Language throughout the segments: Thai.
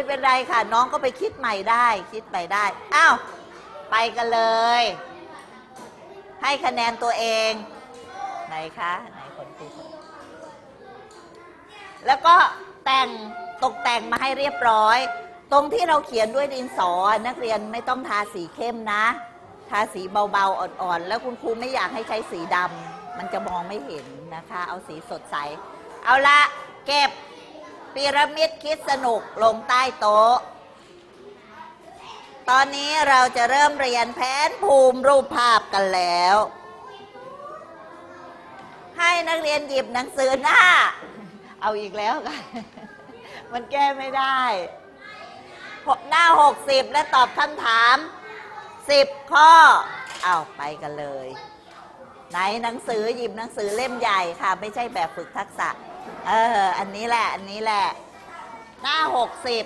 เป็นไรค่ะน้องก็ไปคิดใหม่ได้คิดใหม่ได้อ้าวไปกันเลยให้คะแนนตัวเองไหนคะไหนคนครูแล้วก็ตกแต่งมาให้เรียบร้อยตรงที่เราเขียนด้วยดินสอนักเรียนไม่ต้องทาสีเข้มนะทาสีเบาๆอ่อนๆแล้วคุณครูไม่อยากให้ใช้สีดำมันจะมองไม่เห็นนะคะเอาสีสดใสเอาละเก็บพีระมิดคิดสนุกลงใต้โต๊ะตอนนี้เราจะเริ่มเรียนแผนภูมิรูปภาพกันแล้วให้นักเรียนหยิบหนังสือหน้าเอาอีกแล้วกันมันแก้ไม่ได้หน้า60และตอบคำถาม10ข้อเอาไปกันเลยไหนหนังสือหยิบหนังสือเล่มใหญ่ค่ะไม่ใช่แบบฝึกทักษะอันนี้แหละอันนี้แหละหน้า60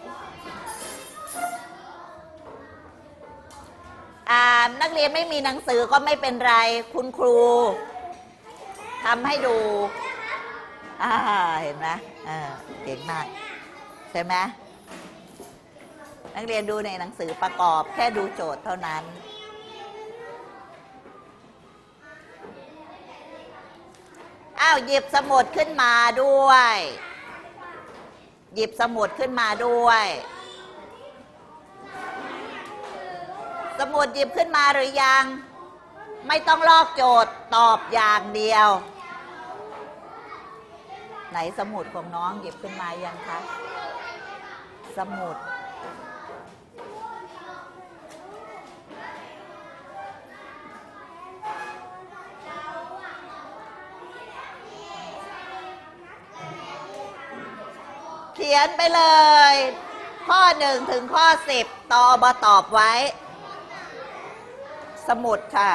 นักเรียนไม่มีหนังสือก็ไม่เป็นไรคุณครูทำให้ดูเห็นไหมเก่งมากใช่ไหมนักเรียนดูในหนังสือประกอบแค่ดูโจทย์เท่านั้นหยิบสมุดขึ้นมาด้วยหยิบสมุดขึ้นมาด้วยสมุดหยิบขึ้นมาหรือยังไม่ต้องลอกโจทย์ตอบอย่างเดียวไหนสมุดของน้องหยิบขึ้นมายังคะสมุดเขียนไปเลยข้อ1ถึงข้อ10ตอบตอบไว้สมุดค่ะ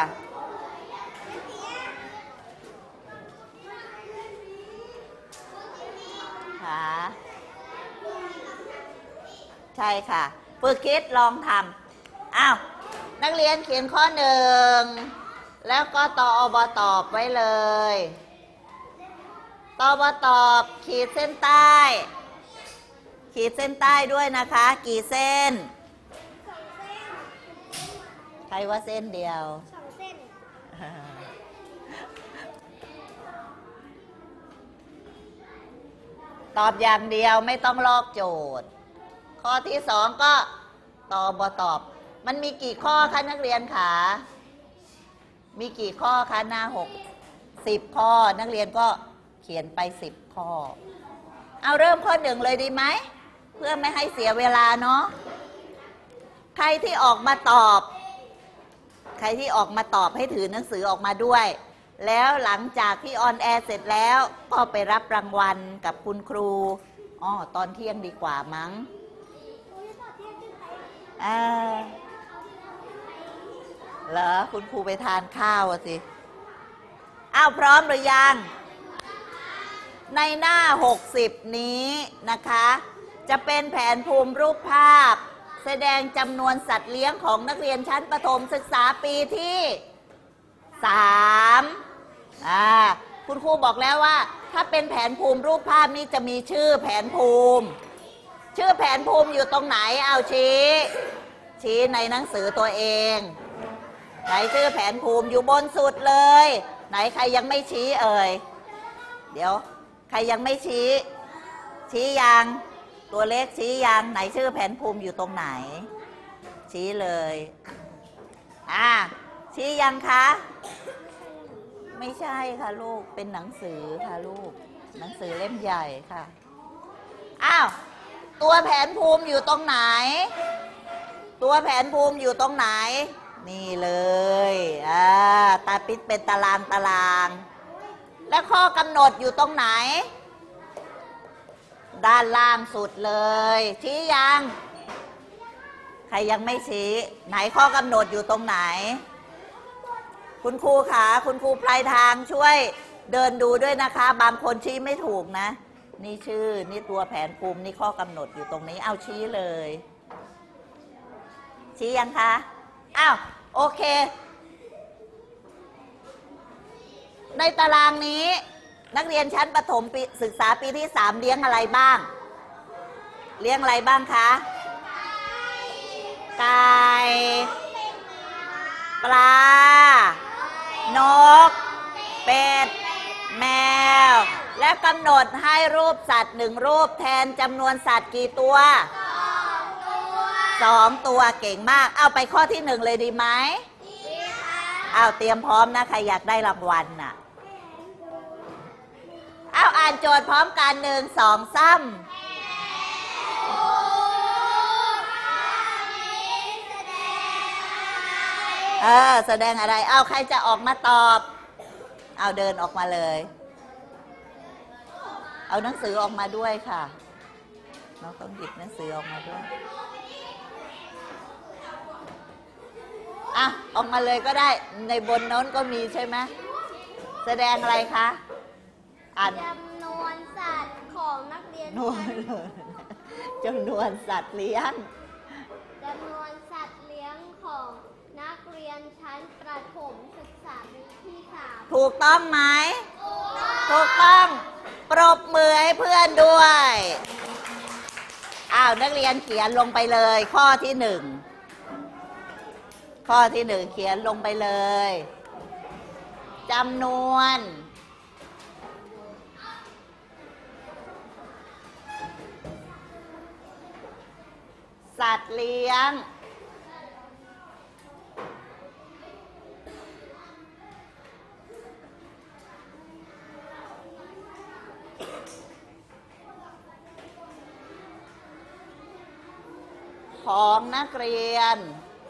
ใช่ค่ะฝึกคิดลองทำนักเรียนเขียนข้อ1แล้วก็ตอบตอบไว้เลยตอบตอบขีดเส้นใต้ขีดเส้นใต้ด้วยนะคะกี่เส้นใครว่าเส้นเดียว2 เส้นตอบอย่างเดียวไม่ต้องลอกโจทย์ข้อที่2ก็ตอบมันมีกี่ข้อคะนักเรียนคะมีกี่ข้อคะหน้า10ข้อนักเรียนก็เขียนไป10ข้อเอาเริ่มข้อ1เลยดีไหมเพื่อไม่ให้เสียเวลาเนาะใครที่ออกมาตอบให้ถือหนังสือออกมาด้วยแล้วหลังจากที่ออนแอร์เสร็จแล้วก็ไปรับรางวัลกับคุณครูตอนเที่ยงดีกว่ามั้งเหรอคุณครูไปทานข้าวสิพร้อมหรือยังในหน้า60นี้นะคะจะเป็นแผนภูมิรูปภาพแสดงจำนวนสัตว์เลี้ยงของนักเรียนชั้นประถมศึกษาปีที่3คุณครูบอกแล้วว่าถ้าเป็นแผนภูมิรูปภาพนี้จะมีชื่อแผนภูมิอยู่ตรงไหนเอาชี้ในหนังสือตัวเองไหนชื่อแผนภูมิอยู่บนสุดเลยไหนใครยังไม่ชี้เดี๋ยวใครยังไม่ชี้ยังตัวเลขชี้ยังไหนชื่อแผนภูมิอยู่ตรงไหนชี้เลยชี้ยังคะไม่ใช่ค่ะลูกเป็นหนังสือค่ะลูกหนังสือเล่มใหญ่ค่ะตัวแผนภูมิอยู่ตรงไหนตัวแผนภูมิอยู่ตรงไหนนี่เลยตาปิดเป็นตารางและข้อกำหนดอยู่ตรงไหนด้านล่างสุดเลยชี้ยังใครยังไม่ชี้ไหนข้อกำหนดอยู่ตรงไหนคุณครูคะคุณครูปลายทางช่วยเดินดูด้วยนะคะบางคนชี้ไม่ถูกนะนี่ชื่อนี่ตัวแผนภูมินี่ข้อกำหนดอยู่ตรงนี้เอาชี้เลยชี้ยังคะโอเคในตารางนี้นักเรียนชั้นประถมศึกษาปีที่3เลี้ยงอะไรบ้างเลี้ยงอะไรบ้างคะไก่ปลานกเป็ดแมวและกำหนดให้รูปสัตว์1รูปแทนจำนวนสัตว์กี่ตัว2 ตัวเก่งมากเอาไปข้อที่1เลยดีไหมเอาเตรียมพร้อมนะใครอยากได้รางวัลน่ะเอาอ่านโจทย์พร้อมกัน1 2 3แสดงอะไรเอาใครจะออกมาตอบเอาเดินออกมาเลยเอาหนังสือออกมาด้วยค่ะเราต้องหยิบหนังสือออกมาด้วยออกมาเลยก็ได้ในบนโน้นก็มีใช่ไหมแสดงอะไรคะอ่านจำนวนสัตว์ของนักเรียนจำนวนสัตว์เลี้ยงจำนวนสัตว์เลี้ยงของนักเรียนชั้นประถมศึกษาปีที่3 ถูกต้องไหมถูกต้องปรบมือให้เพื่อนด้วยนักเรียนเขียนลงไปเลยข้อที่1ข้อที่1เขียนลงไปเลยจำนวนสัตว์เลี้ยงของนักเรียน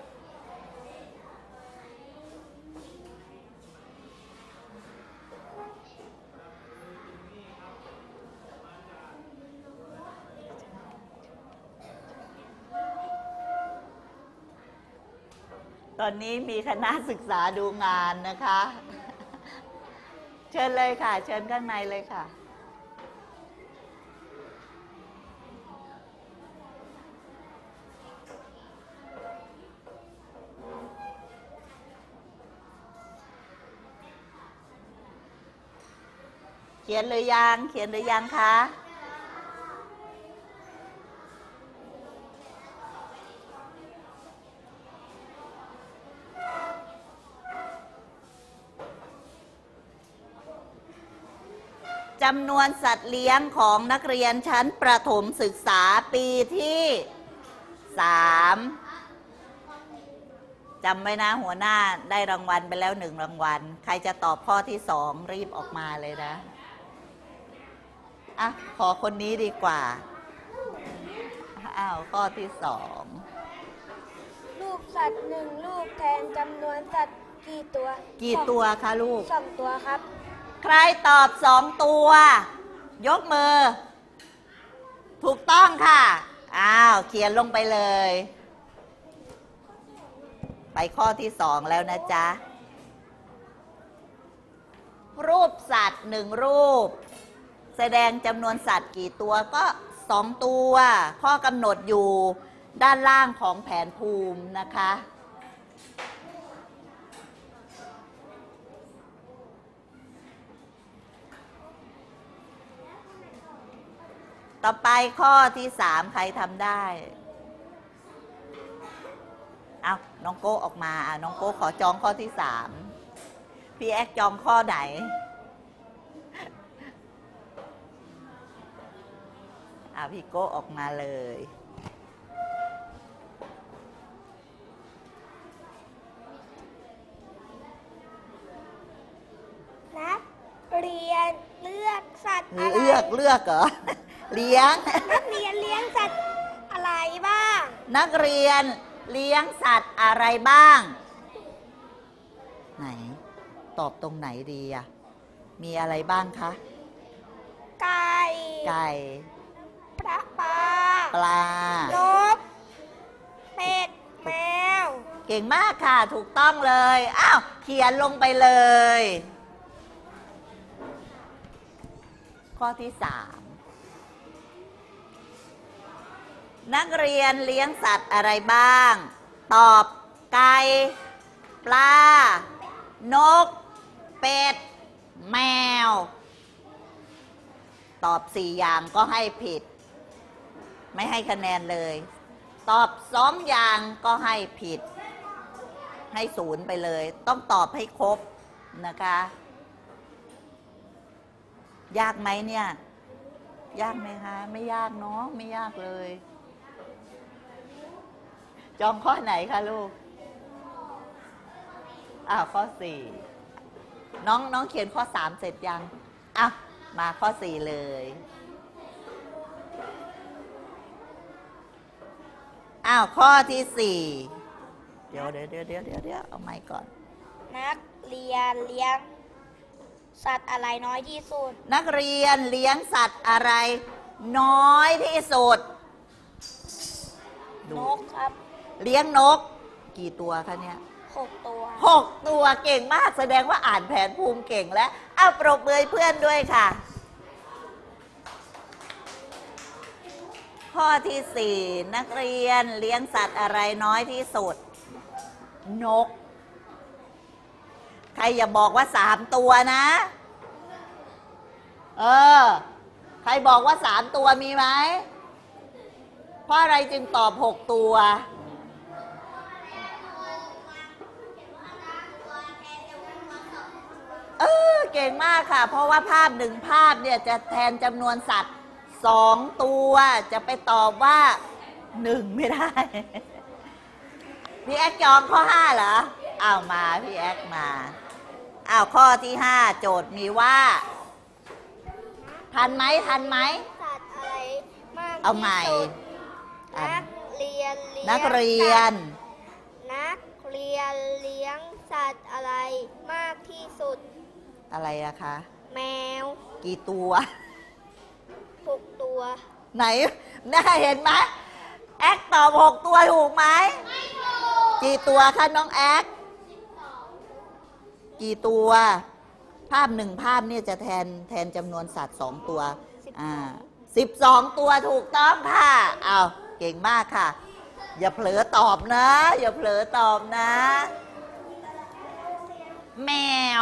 ตอนนี้มีคณะศึกษาดูงานนะคะเชิญเลยค่ะเชิญข้างในเลยค่ะเขียนหรือยังเขียนหรือยังคะจำนวนสัตว์เลี้ยงของนักเรียนชั้นประถมศึกษาปีที่3จำไว้นะหัวหน้าได้รางวัลไปแล้ว1รางวัลใครจะตอบข้อที่2รีบออกมาเลยนะขอคนนี้ดีกว่าข้อที่2 รูปสัตว์1รูปแทนจำนวนสัตว์กี่ตัวคะลูก 2 ตัวครับใครตอบ2 ตัวยกมือถูกต้องค่ะเขียนลงไปเลยไปข้อที่2แล้วนะจ๊ะรูปสัตว์1รูปแสดงจำนวนสัตว์กี่ตัวก็2 ตัวข้อกำหนดอยู่ด้านล่างของแผนภูมินะคะต่อไปข้อที่3ใครทำได้น้องโก้ออกมาน้องโก้ขอจองข้อที่3พี่แอ๊กจองข้อไหนพี่โก้ออกมาเลยนักเรียนเลือกสัตว์อะไรเลือกเหรอเลี้ยงนักเรียนเลี้ยงสัตว์อะไรบ้างนักเรียนเลี้ยงสัตว์อะไรบ้างไหนตอบตรงไหนดีมีอะไรบ้างคะไก่ปลานกเป็ดแมวเก่งมากค่ะถูกต้องเลยเขียนลงไปเลยข้อที่3นักเรียนเลี้ยงสัตว์อะไรบ้างตอบไก่ปลานกเป็ดแมวตอบ4 อย่างก็ให้ผิดไม่ให้คะแนนเลย ตอบ2 อย่างก็ให้ผิด ให้0ไปเลย ต้องตอบให้ครบนะคะ ยากไหมเนี่ย ยากไหมคะ ไม่ยากเนาะ ไม่ยากเลย จองข้อไหนคะลูกข้อ 4น้องเขียนข้อ 3 เสร็จยังมาข้อ 4 เลยข้อที่ 4เดี๋ยวเอาไม้ก่อนนักเรียนเลี้ยงสัตว์อะไรน้อยที่สุดนักเรียนเลี้ยงสัตว์อะไรน้อยที่สุดนกครับเลี้ยงนกกี่ตัวคะเนี่ย 6 ตัว 6 ตัวเก่งมากแสดงว่าอ่านแผนภูมิเก่งแล้วปรบมือเพื่อนด้วยค่ะ ข้อที่ 4นักเรียนเลี้ยงสัตว์อะไรน้อยที่สุดนกใครอย่าบอกว่า3 ตัวนะใครบอกว่า3 ตัวมีไหมเพราะอะไรจึงตอบ6 ตัวเก่งมากค่ะเพราะว่าภาพ1 ภาพเนี่ยจะแทนจำนวนสัตว์2 ตัวจะไปตอบว่า1ไม่ได้พี่แอ๊กจองข้อ 5เหรอมาพี่แอ๊กมาข้อที่ 5โจทย์มีว่าทันไหมสัตว์อะไรมากที่สุดเอาใหม่นักเรียนเลี้ยงสัตว์อะไรมากที่สุดอะไรอะคะแมวกี่ตัว 6 ตัวไหนน่าเห็นไหมแอ๊กตอบ6 ตัวถูกไหมไม่ถูกกี่ตัวคะน้องแอ๊กกี่ตัวภาพ1 ภาพเนี่ยจะแทนจำนวนสัตว์2 ตัว12 ตัวถูกต้องค่ะเก่งมากค่ะอย่าเผลอตอบนะอย่าเผลอตอบนะแมว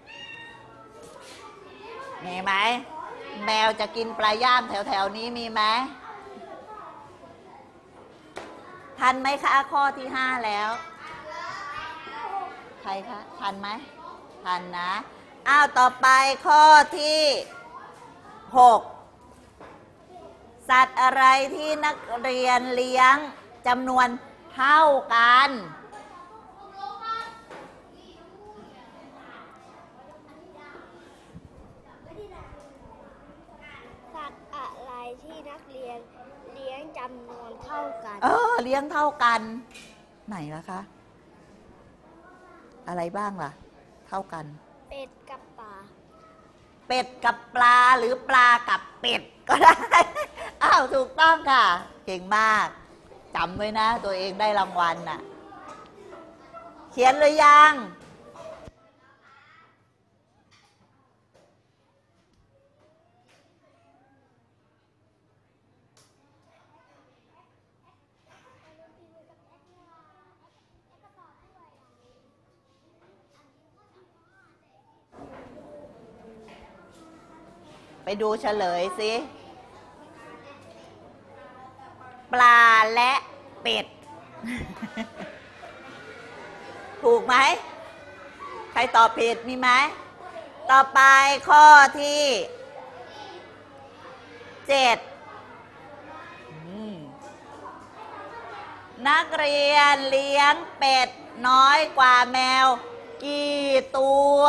มีไหมแมวจะกินปลาย่างแถวๆนี้มีไหมทันไหมคะข้อที่ 5แล้วใครคะทันไหมทันนะต่อไปข้อที่ 6สัตว์อะไรที่นักเรียนเลี้ยงจำนวนเท่ากันสัตว์อะไรที่นักเรียนเลี้ยงจำนวนเท่ากันเลี้ยงเท่ากันไหนล่ะคะอะไรบ้างล่ะเท่ากันเป็ดกับปลาเป็ดกับปลาหรือปลากับเป็ดก็ได้ถูกต้องค่ะเก่งมากจำไว้นะตัวเองได้รางวัลน่ะเขียนหรือยังไปดูเฉลยสิปลาและเป็ด ถูกไหมใครตอบผิดมีไหมต่อไปข้อที่ 7นักเรียนเลี้ยงเป็ดน้อยกว่าแมวกี่ตัว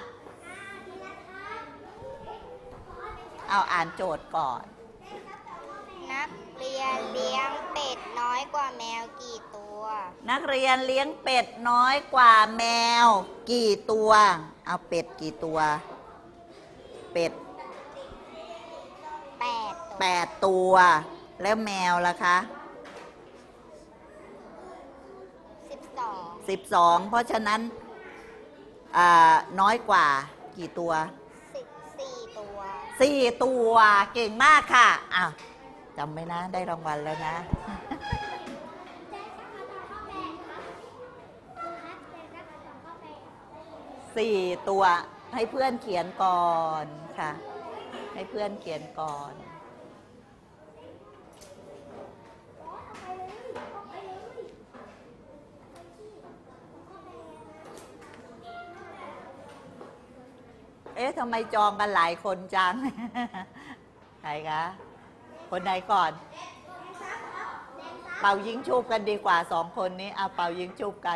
อ่านโจทย์ก่อนนักเรียนเลี้ยงเป็ดน้อยกว่าแมวกี่ตัวนักเรียนเลี้ยงเป็ดน้อยกว่าแมวกี่ตัวเป็ดกี่ตัวเป็ด8 ตัวแล้วแมวล่ะคะ12เพราะฉะนั้นน้อยกว่ากี่ตัว4 ตัวเก่งมากค่ะจำไว้นะได้รางวัลแล้วนะ4 ตัวให้เพื่อนเขียนก่อนค่ะให้เพื่อนเขียนก่อนเอ๊ะทำไมจองกันหลายคนจัง ใครคะ คนไหนก่อน เป่ายิงชุบกันดีกว่าสองคนนี้เอาเป่ายิงชุบกัน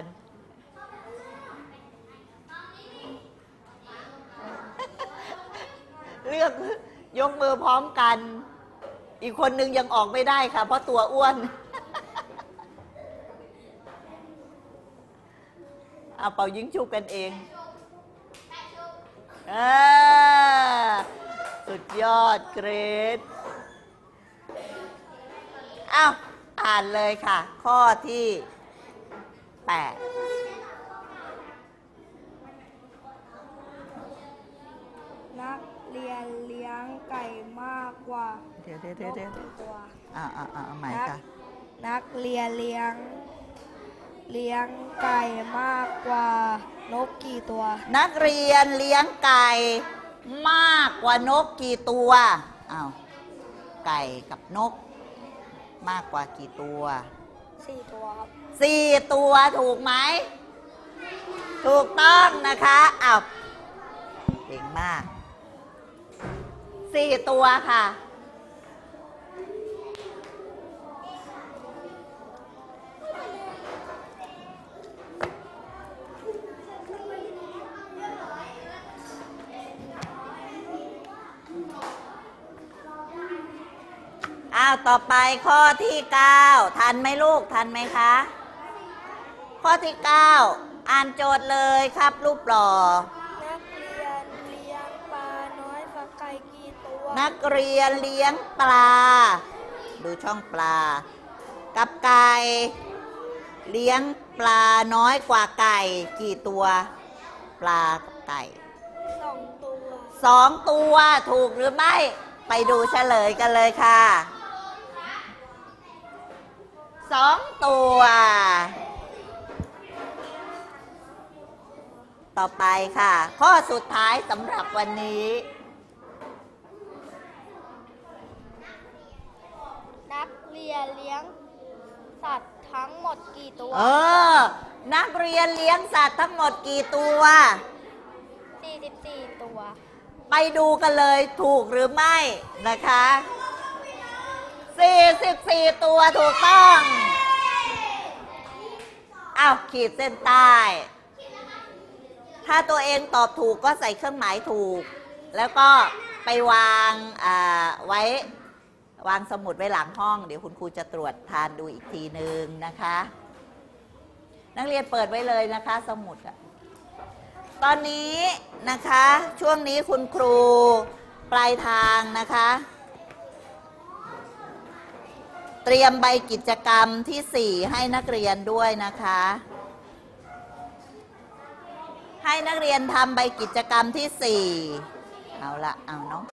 เลือกยกมือพร้อมกัน อีกคนนึงยังออกไม่ได้ค่ะ เพราะตัวอ้วน เอาเป่ายิงชุบกันเองสุดยอดเกรดอ้าวอ่านเลยค่ะ ข้อที่ 8 นักเรียนเลี้ยงไก่มากกว่าเดี๋ยวนกกี่ตัวเอาใหม่ค่ะนักเรียนเลี้ยงไก่มากกว่านกกี่ตัวนักเรียนเลี้ยงไก่มากกว่านกกี่ตัวอ้าวไก่กับนก มากกว่ากี่ตัว 4 ตัวครับ 4 ตัวถูกไหม ถูกต้องนะคะอ้าวเก่งมาก 4 ตัวค่ะอ้าวต่อไปข้อที่ 9 ทันไหมลูกทันไหมคะ ข้อที่ 9 อ่านโจทย์เลยครับรูปหล่อนักเรียนเลี้ยงปลาน้อยกว่าไก่กี่ตัวนักเรียนเลี้ยงปลา ดูช่องปลา กับไก่เลี้ยงปลาน้อยกว่าไก่กี่ตัว ปลากับไก่ 2 ตัว 2 ตัวถูกหรือไม่ ไปดูเฉลยกันเลยค่ะ 2 ตัว ต่อไปค่ะ ข้อสุดท้ายสำหรับวันนี้นักเรียนเลี้ยงสัตว์ทั้งหมดกี่ตัวนักเรียนเลี้ยงสัตว์ทั้งหมดกี่ตัว 44 ตัวไปดูกันเลยถูกหรือไม่นะคะ44 ตัวถูกต้องอ้าวขีดเส้นใต้ ถ้าตัวเองตอบถูกก็ใส่เครื่องหมายถูก แล้วก็ไปวางไว้วางสมุดไว้หลังห้องเดี๋ยวคุณครูจะตรวจทานดูอีกทีนึงนะคะ นักเรียนเปิดไว้เลยนะคะสมุดอะตอนนี้นะคะช่วงนี้คุณครูปลายทางนะคะ เตรียมใบกิจกรรมที่ 4 ให้นักเรียนด้วยนะคะ ให้นักเรียนทำใบกิจกรรมที่ 4เอาละเอาน้อง